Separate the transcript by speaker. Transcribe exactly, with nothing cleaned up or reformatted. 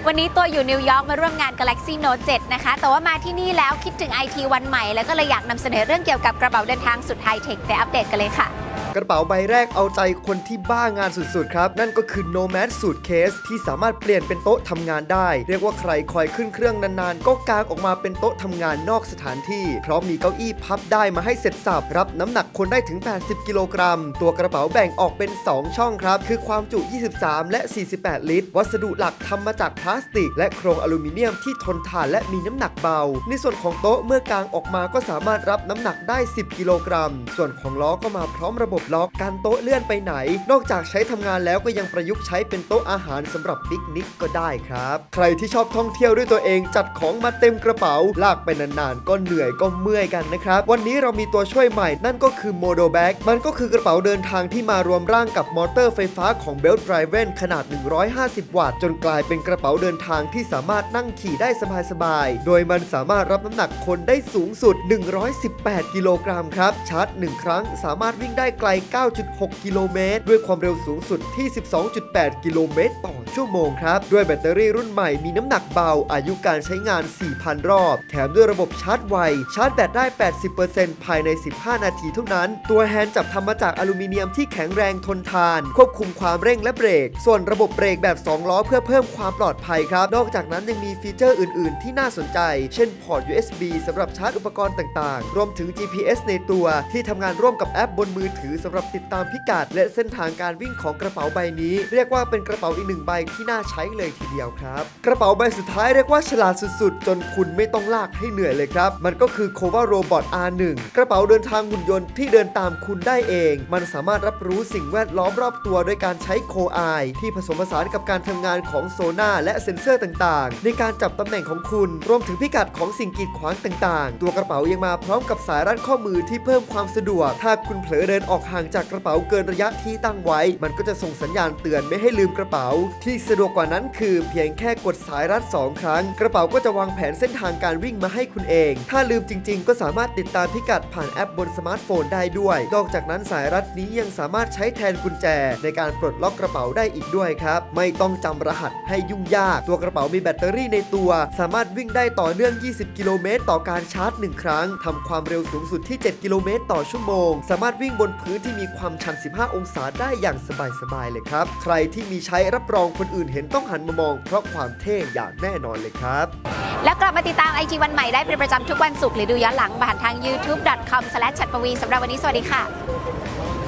Speaker 1: วันนี้ตัวอยู่นิวยอร์กมาร่วมงาน Galaxy Note เจ็ด นะคะแต่ว่ามาที่นี่แล้วคิดถึง ไอ ที วันใหม่แล้วก็เลยอยากนำเสนอเรื่องเกี่ยวกับกระเป๋าเดินทางสุดไฮเทคไปอัปเดตกันเลยค่ะ
Speaker 2: กระเป๋าใบแรกเอาใจคนที่บ้างานสุดๆครับนั่นก็คือ Nomad Suitcase ที่สามารถเปลี่ยนเป็นโต๊ะทำงานได้เรียกว่าใครคอยขึ้นเครื่องนานๆก็กางออกมาเป็นโต๊ะทำงานนอกสถานที่เพราะมีเก้าอี้พับได้มาให้เสร็จสับรับน้ำหนักคนได้ถึงแปดสิบกิโลกรัมตัวกระเป๋าแบ่งออกเป็นสองช่องครับคือความจุยี่สิบสามและสี่สิบแปดลิตรวัสดุหลักทำมาจากพลาสติกและโครงอลูมิเนียมที่ทนทานและมีน้ำหนักเบาในส่วนของโต๊ะเมื่อกางออกมาก็สามารถรับน้ำหนักได้สิบกิโลกรัมส่วนของล้อก็มาพร้อมระบบล็อกกันโต๊ะเลื่อนไปไหนนอกจากใช้ทำงานแล้วก็ยังประยุกต์ใช้เป็นโต๊ะอาหารสำหรับปิกนิกก็ได้ครับใครที่ชอบท่องเที่ยวด้วยตัวเองจัดของมาเต็มกระเป๋าลากไปนานๆก็เหนื่อยก็เมื่อยกันนะครับวันนี้เรามีตัวช่วยใหม่นั่นก็คือ Modo Bag มันก็คือกระเป๋าเดินทางที่มารวมร่างกับมอเตอร์ไฟฟ้าของ Belt Driven ขนาดหนึ่งร้อยห้าสิบวัตต์จนกลายเป็นกระเป๋าเดินทางที่สามารถนั่งขี่ได้สบายๆโดยมันสามารถรับน้ำหนักคนได้สูงสุดหนึ่งร้อยสิบแปดกิโลกรัมครับชาร์จหนึ่งครั้งสามารถวิ่งได้ไกล เก้าจุดหกกิโลเมตรด้วยความเร็วสูงสุดที่ สิบสองจุดแปดกิโลเมตรต่อชั่วโมงครับด้วยแบตเตอรี่รุ่นใหม่มีน้ำหนักเบาอายุการใช้งาน สี่พัน รอบแถมด้วยระบบชาร์จไวชาร์จแบตได้ แปดสิบเปอร์เซ็นต์ ภายในสิบห้านาทีเท่านั้นตัวแฮนด์จับทำมาจากอลูมิเนียมที่แข็งแรงทนทานควบคุมความเร่งและเบรกส่วนระบบเบรกแบบสองล้อเพื่อเพิ่มความปลอดภัยครับนอกจากนั้นยังมีฟีเจอร์อื่นๆที่น่าสนใจเช่นพอร์ต ยู เอส บี สำหรับชาร์จอุปกรณ์ต่างๆรวมถึง จี พี เอส ในตัวที่ทำงานร่วมกับแอปบนมือถือสำหรับติดตามพิกัดและเส้นทางการวิ่งของกระเป๋าใบนี้เรียกว่าเป็นกระเป๋าอีกหนึ่งใบที่น่าใช้เลยทีเดียวครับกระเป๋าใบสุดท้ายเรียกว่าฉลาดสุดๆจนคุณไม่ต้องลากให้เหนื่อยเลยครับมันก็คือ Cova Robot อาร์ หนึ่ง กระเป๋าเดินทางหุ่นยนต์ที่เดินตามคุณได้เองมันสามารถรับรู้สิ่งแวดล้อมรอบตัวโดยการใช้ Co-Eye ที่ผสมผสานกับการทำงานของโซน่าและเซ็นเซอร์ต่างๆในการจับตำแหน่งของคุณรวมถึงพิกัดของสิ่งกีดขวางต่างๆตัวกระเป๋ายังมาพร้อมกับสายรัดข้อมือที่เพิ่มความสะดวกถ้าคุณเผลอเดินออกห่างจากกระเป๋าเกินระยะที่ตั้งไว้มันก็จะส่งสัญญาณเตือนไม่ให้ลืมกระเป๋าที่สะดวกกว่านั้นคือเพียงแค่กดสายรัดสองครั้งกระเป๋าก็จะวางแผนเส้นทางการวิ่งมาให้คุณเองถ้าลืมจริงๆก็สามารถติดตามพิกัดผ่านแอปบนสมาร์ทโฟนได้ด้วยนอกจากนั้นสายรัดนี้ยังสามารถใช้แทนกุญแจในการปลดล็อกกระเป๋าได้อีกด้วยครับไม่ต้องจำรหัสให้ยุ่งยากตัวกระเป๋ามีแบตเตอรี่ในตัวสามารถวิ่งได้ต่อเนื่องยี่สิบกิโลเมตรต่อการชาร์จหนึ่งครั้งทำความเร็วสูงสุดที่เจ็ดกิโลเมตรต่อชั่วโมงสามารถวิ่งบนพื้นที่มีความชันสิบห้าองศาได้อย่างสบายๆเลยครับใครที่มีใช้รับรองคนอื่นเห็นต้องหันมามองเพราะความเท่อย่างแน่นอนเลยครับ
Speaker 1: แล้วกลับมาติดตาม ไอ ที วันใหม่ได้เป็นประจำทุกวันศุกร์หรือดูย้อนหลังผ่านทาง ยูทูบ ดอท คอม สแลช ชัดปวีสำหรับวันนี้สวัสดีค่ะ